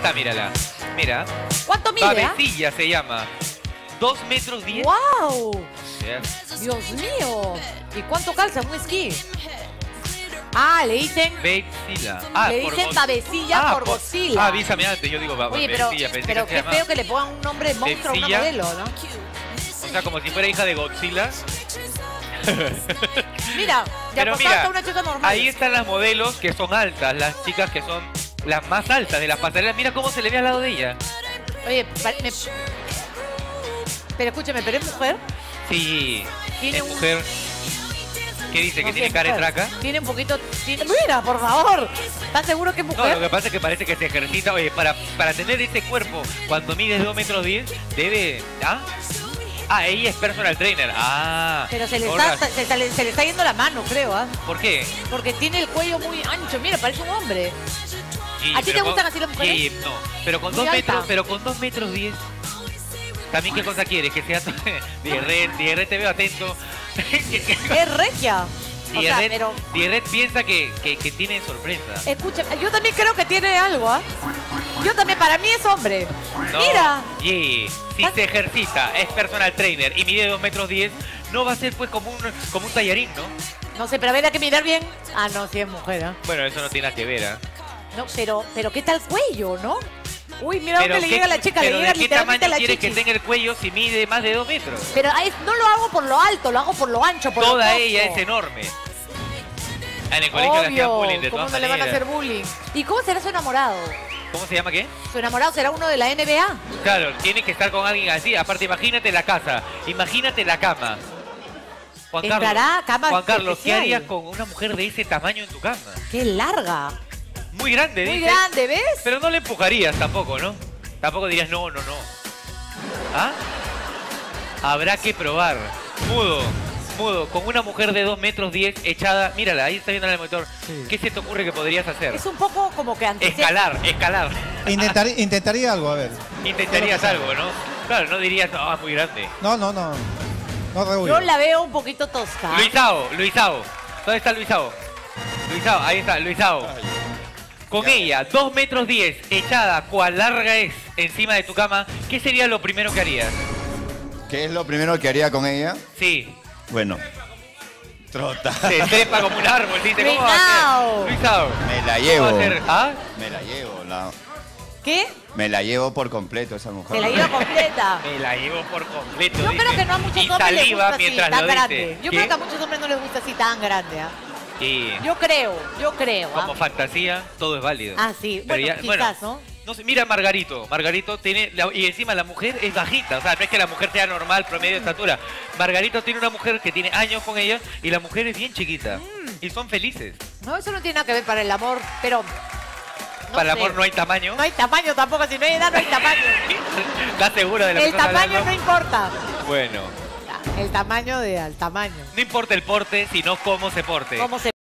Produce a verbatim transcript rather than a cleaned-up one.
está, mírala. Mira. ¿Cuánto mide? Cabecilla se llama. Dos metros diez. ¡Wow! Yeah. Dios mío. ¿Y cuánto calza un esquí? Ah, le dicen... Babecilla. Ah, le por dicen Go- babecilla ah, por por- Godzilla. Ah, avísame antes, yo digo Oye, pero, babecilla. pensé pero que qué se llamaba. feo que le pongan un nombre de monstruo a una Babecilla. modelo, ¿no? O sea, como si fuera hija de Godzilla. Mira, de Pero acostada mira, una chica normal. ahí están las modelos que son altas, las chicas que son las más altas de las pasarelas. Mira cómo se le ve al lado de ella. Oye, pa- me... pero escúchame, ¿pero es mujer? Sí, Tiene es un- mujer. ¿Qué dice? No ¿Que sé, tiene cara de mujer. traca? Tiene un poquito... tiene- Mira, por favor. ¿Estás seguro que es No, mujer? lo que pasa es que parece que se ejercita. Oye, para, para tener ese cuerpo, cuando mides dos metros diez, debe... ¿Ah? Ah, ella es personal trainer. Ah. Pero se le, ahora- está, se, se le, se le está yendo la mano, creo, ¿ah? ¿Por qué? Porque tiene el cuello muy ancho. Mira, parece un hombre. Sí, ¿A ti te pero gustan con- así las mujeres? Sí, no. Pero con Muy dos alta. metros, pero con dos metros diez. También qué cosa quieres, que sea Dierret, Dierret te veo atento. Es regia. O sea, Dierret, pero... Dierret piensa que, que, que tiene sorpresa. Escucha, yo también creo que tiene algo, ¿ah? Yo también, para mí es hombre. No, Mira. yeah. Si se ejercita, es personal trainer y mide dos metros diez, no va a ser pues como un, como un tallarín, ¿no? No sé, pero a ver, hay que mirar bien. Ah, no, sí es mujer, ¿ah? Bueno, eso no tiene nada que ver, ¿ah? No, pero, pero ¿qué tal cuello, no? Uy, mira Pero dónde le qué- llega a la chica, le pero llega ¿de qué literalmente a tamaño la quieres que chichis. tenga el cuello si mide más de dos metros? Pero ahí no lo hago por lo alto, lo hago por lo ancho, por Toda lo ella tosco. es enorme. En el colegio le hacían Obvio, bullying de ¿cómo todas no le van a maneras. hacer bullying? ¿Y cómo será su enamorado? ¿Cómo se llama qué? ¿Su enamorado será uno de la N B A? Claro, tiene que estar con alguien así. Aparte, imagínate la casa, imagínate la cama. Juan Entrará Carlos, cama Juan Carlos, ¿qué especial. harías con una mujer de ese tamaño en tu cama? ¡Qué larga! Muy grande, Muy dice. grande, ¿ves? Pero no le empujarías tampoco, ¿no? Tampoco dirías no, no, no. ¿Ah? Habrá que probar. Mudo, mudo, con una mujer de dos metros diez echada. Mírala, ahí está viendo el monitor. Sí. ¿Qué se te ocurre que podrías hacer? Es un poco como que antes... Escalar, escalar. Intentar- intentaría algo, a ver. Intentarías algo, ¿no? Claro, no dirías, no, es muy grande. No, no, no. No Yo rehuyo. la veo un poquito tosca. Luisao, Luisao. ¿Dónde está Luisao? Luisao, ahí está, Luisao. Con ella, dos metros diez, echada, cual larga es, encima de tu cama, ¿qué sería lo primero que harías? ¿Qué es lo primero que haría con ella? Sí, Bueno, trota. se trepa como un árbol, dice, ¿cómo va a Luisao. ser? Luisao. Me la ¿Cómo llevo. va a ser? ¿Ah? Me la llevo. La... ¿Qué? Me la llevo por completo esa mujer. Se la lleva completa. Me la llevo por completo, Yo dice. creo que no a muchos Y hombres les saliva gusta así, mientras tan lo dice. grande. Yo ¿Qué? creo que a muchos hombres no les gusta así tan grande, ¿ah? Sí. Yo creo, yo creo, ¿ah? Como fantasía, todo es válido. Ah, sí. Bueno, quizás, ¿no? No sé, mira a Margarito. Margarito tiene... la- y encima la mujer es bajita. O sea, no es que la mujer sea normal, promedio de estatura. Margarito tiene una mujer que tiene años con ella y la mujer es bien chiquita. Mm. Y son felices. No, eso no tiene nada que ver para el amor, pero... no Para el sé. amor no hay tamaño. No hay tamaño tampoco, si no hay edad no hay tamaño. ¿Estás segura de la El que estás tamaño hablando? no importa. Bueno. El tamaño de al tamaño. No importa el porte, sino cómo se porte. Cómo se